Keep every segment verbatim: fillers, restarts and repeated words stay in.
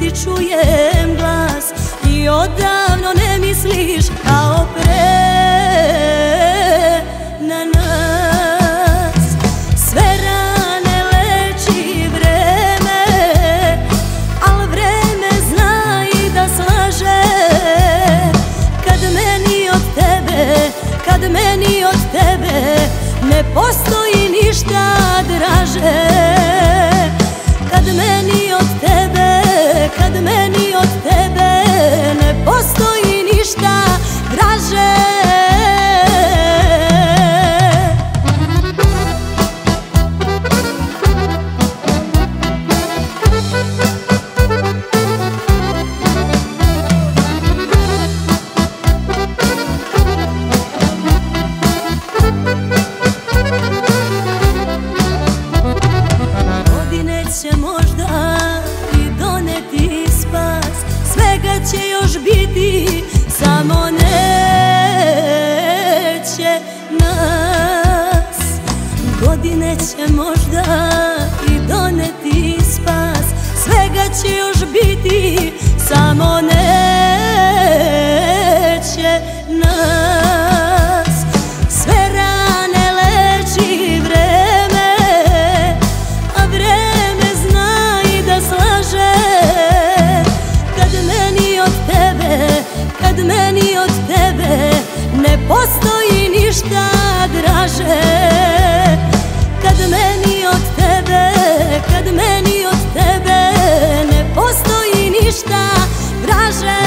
ti čujem glas i odavno ne misliš kao pre na nas. Sve rane leči vreme, al vreme zna i da slaže. Kad meni od tebe, kad meni od tebe ne postoji ništa draže. Kad meni od tebe, kad meni od tebe ne postoji ništa draže. Godine će možda i doneti spas, svega će još biti, samo neće nas. Godine će možda i doneti spas, svega će još biti, samo neće nas. Sve rane leči vreme, a vreme zna i da slaže. Kad meni od tebe, kad meni od tebe ne postoji ništa draže. Kad meni od tebe, kad meni od tebe ne postoji ništa draže.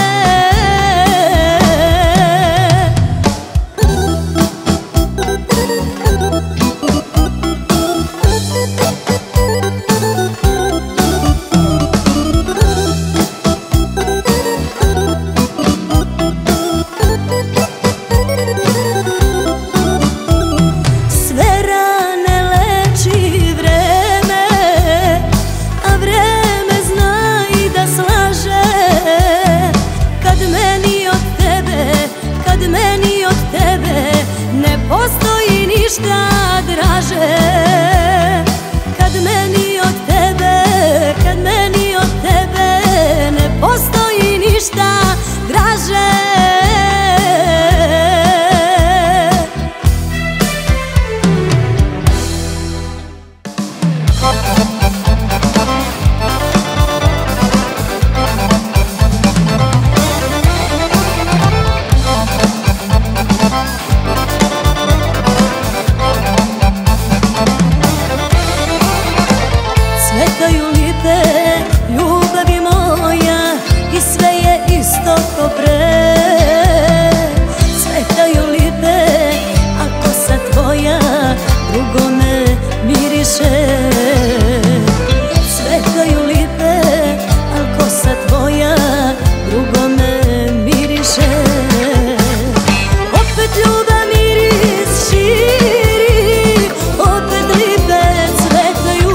Postoji ništa draže. Kad meni od tebe, kad meni od tebe ne postoji ništa draže. Cvetaju lipe, ljubavi moja, i sve je isto ko pre. Cvetaju lipe, a kosa tvoja drugome miriše. Cvetaju lipe, a kosa tvoja drugome miriše. Opet ljubav miris širi, opet lipe cvetaju.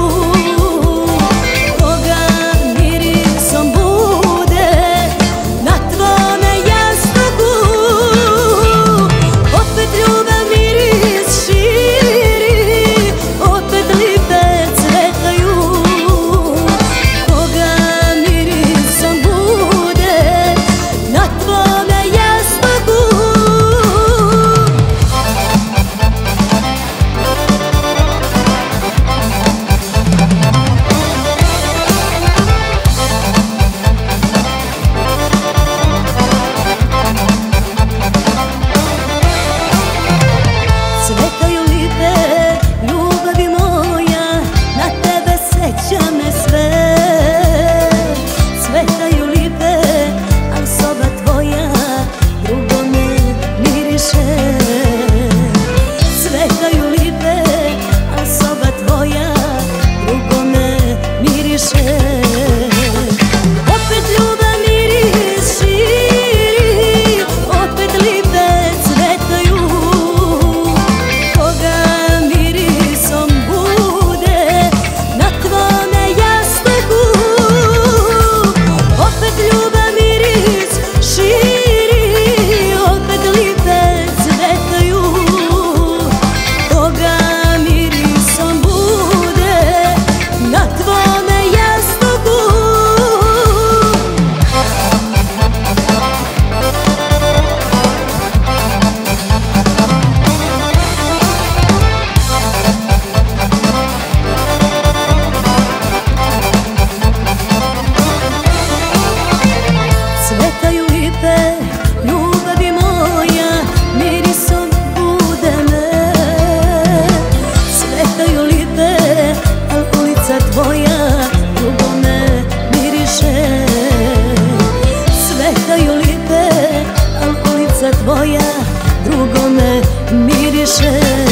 Koga mirisom bude na tvome jasno. više.